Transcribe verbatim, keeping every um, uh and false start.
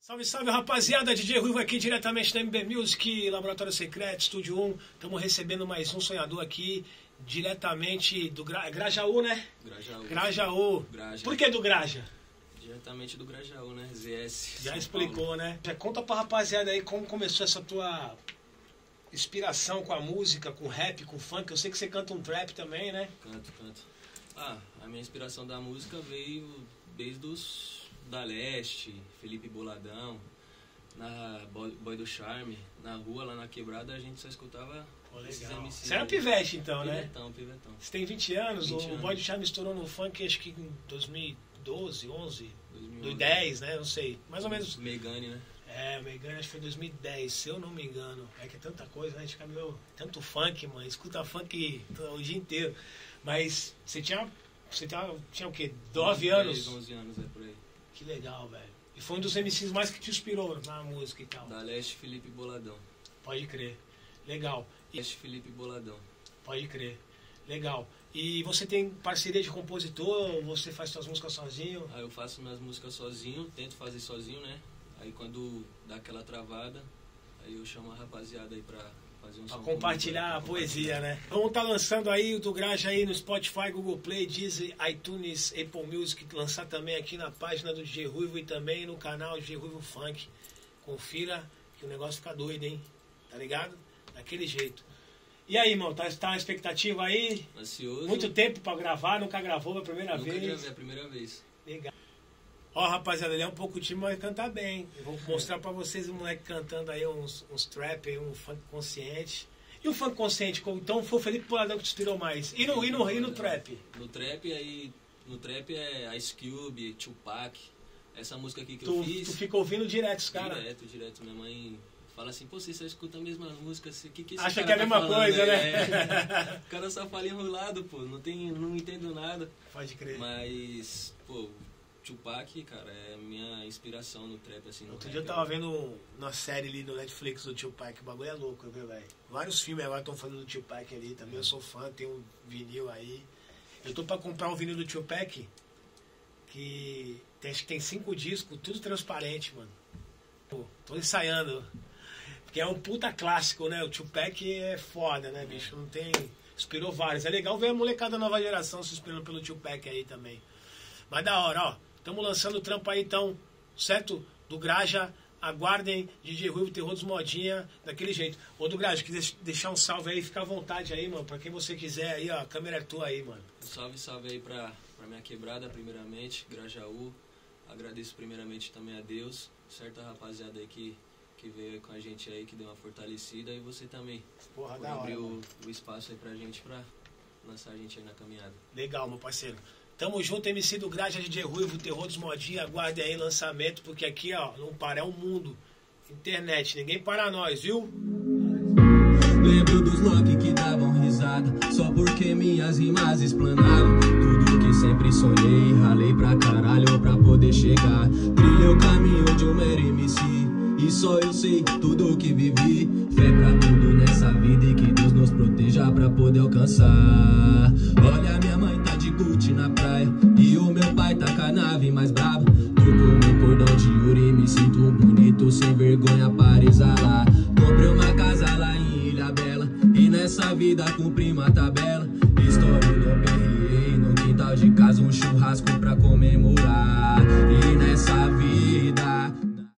Salve, salve, rapaziada, D J Ruivo aqui diretamente da M B Music, Laboratório Secreto, Estúdio um. Estamos recebendo mais um sonhador aqui, diretamente do Gra... Grajaú, né? Grajaú. Grajaú. Graja. Por que do Graja? Diretamente do Grajaú, né? Z S. Já São explicou, Paulo. né? Já conta pra rapaziada aí como começou essa tua inspiração com a música, com rap, com funk. Eu sei que você canta um trap também, né? Canto, canto. Ah, a minha inspiração da música veio desde os da Leste, Felipe Boladão, na Boy, Boy do Charme, na rua, lá na quebrada, a gente só escutava Pô, esses legal. M Cs. Você era pivete então, né? Pivetão, pivetão. Você tem vinte anos, vinte o anos. Boy do Charme estourou no funk acho que em dois mil e doze, onze, dois mil e onze. dois mil e dez, né? Não sei. Mais ou menos. Megane, né? É, Megane acho que foi dois mil e dez, se eu não me engano. É que é tanta coisa, né? A gente fica meio... Tanto funk, mano. Escuta funk o dia inteiro. Mas você tinha... Você tinha, tinha o quê? nove anos? dez, onze anos, é por aí. Que legal, velho. E foi um dos M Cs mais que te inspirou na música e tal. Da Leste, Felipe Boladão. Pode crer. Legal. E... Leste, Felipe Boladão. Pode crer. Legal. E você tem parceria de compositor? Ou você faz suas músicas sozinho? Aí eu faço minhas músicas sozinho, tento fazer sozinho, né? Aí quando dá aquela travada, aí eu chamo a rapaziada aí pra fazer um Pra som compartilhar comigo, a poesia, né? Vamos estar lançando aí o do Graja aí no Spotify, Google Play, Deezer, iTunes, Apple Music. Lançar também aqui na página do D J Ruivo e também no canal D J Ruivo Funk. Confira que o negócio fica doido, hein? Tá ligado? Daquele jeito. E aí, irmão, tá, tá a expectativa aí? Ansioso. Muito tempo pra gravar, nunca gravou a primeira Nunca vez. gravei a primeira vez. Legal. Ó, rapaziada, ele é um pouco tímido, mas canta bem. Eu vou mostrar pra vocês o moleque cantando aí uns, uns trap, aí, um funk consciente. E o funk consciente, então foi o Felipe Boladão que te inspirou mais. E no, e no, e no trap? No trap, aí, no trap é Ice Cube, Tupac. Essa música aqui que Tu, eu fiz. tu fica ouvindo direto os caras. Direto, direto. Minha mãe fala assim, pô, você só escuta a mesma música, o que, que esse Acha cara que é a tá mesma falando? coisa, É. né? O cara só fala enrolado, pô, não, tem, não entendo nada. Pode crer. Mas, pô, Tupac, cara, é a minha inspiração no trap, assim. No Outro rap, dia eu tava vendo uma série ali no Netflix do Tupac, o bagulho é louco, viu, velho? Vários filmes agora estão falando do Tupac ali também, eu sou fã, tem um vinil aí. Eu tô pra comprar um vinil do Tupac, que tem, acho que tem cinco discos, tudo transparente, mano. Pô, tô ensaiando. Porque é um puta clássico, né? O Tupac é foda, né, bicho? Não tem... Inspirou vários. É legal ver a molecada da nova geração se inspirando pelo Tupac aí também. Mas da hora, ó. Estamos lançando o trampo aí, então, certo? Do Graja. Aguardem D J Ruivo, Terror dos Modinha, daquele jeito. Ô, do Graja, quiser deixar um salve aí, fica à vontade aí, mano. Pra quem você quiser aí, ó. A câmera é tua aí, mano. Salve, salve aí pra, pra minha quebrada, primeiramente, Grajaú. Agradeço primeiramente também a Deus, certa rapaziada aí que, que veio aí com a gente aí, que deu uma fortalecida. E você também, Porra, por da hora, abrir mano. o, o espaço aí pra gente, pra lançar a gente aí na caminhada. Legal, meu parceiro. Tamo junto, M C do Graja, D J Ruivo, Terror dos Modinha. Aguardem aí lançamento, porque aqui, ó, não para, é o mundo. Internet, ninguém para nós, viu? Lembro dos Loki que davam risada, só porque minhas rimas explanavam tudo que sempre sonhei. Ralei pra caralho pra poder chegar. Trilhei o caminho de um mero M C, e só eu sei tudo o que vivi. Fé pra tudo nessa vida e que Deus nos proteja pra poder alcançar. Olha, minha mãe tá de Gucci na praia, e o meu pai tá com a nave mais brava. Tô com meu cordão de ouro e me sinto bonito, sem vergonha para exalar. Comprei uma casa lá em Ilha Bela, e nessa vida cumpri uma tabela. História do P R E, no quintal de casa um churrasco pra comemorar. E nessa vida